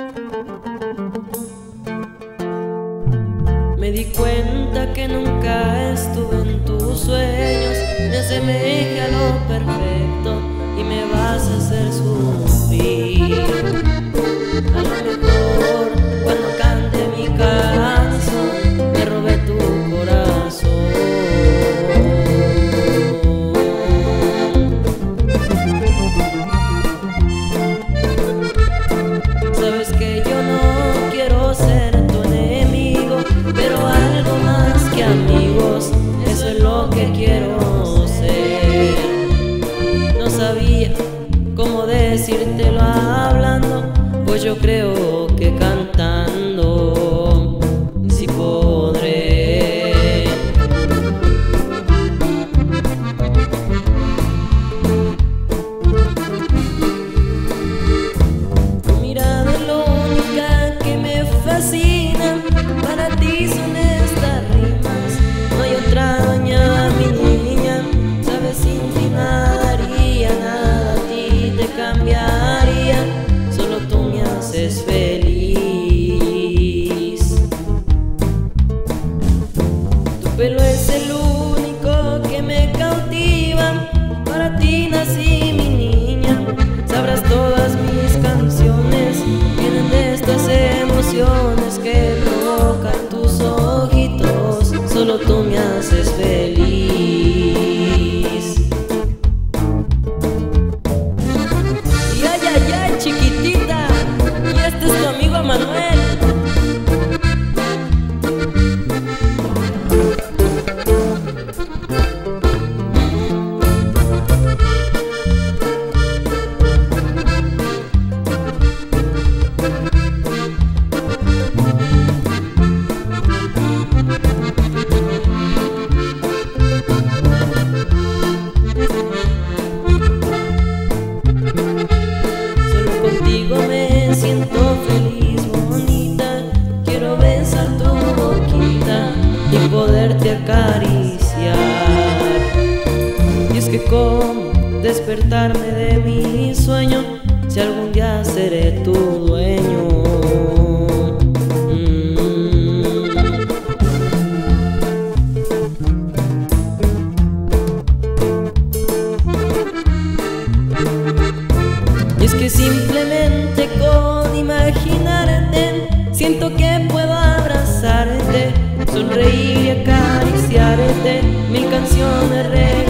Me di cuenta que nunca estuve en tus sueños. Me asemeje a lo perfecto y me vas a hacer sufrir. A lo mejor cuando cante mi canción me robé tu corazón. Sabes que yo no quiero ser tu enemigo, pero algo más que amigos, eso es lo que quiero ser. No sabía cómo decírtelo hablando, pues yo creo que cantando sí podré. Tu mirada es lo única que me fascina, para ti son estas rimas, no hay otra dueña, mi niña. Sabes, sin ti nada haría, nada a ti te cambiaría, solo tú me haces feliz. Tu pelo es el único que me cautiva, para ti nací, mi niña. Sabrás, todas mis canciones vienen de estas emociones que provocan tus ojitos, solo tú me haces feliz. Y ay, ay, ay, chiquitita, y este es tu amigo Manuel. Me siento feliz, bonita, quiero besar tu boquita y poderte acariciar. Y es que cómo despertarme de mi sueño si algún día seré tu dueño. Y es que simplemente con imaginarte siento que puedo abrazarte, sonreír y acariciarte, mil canciones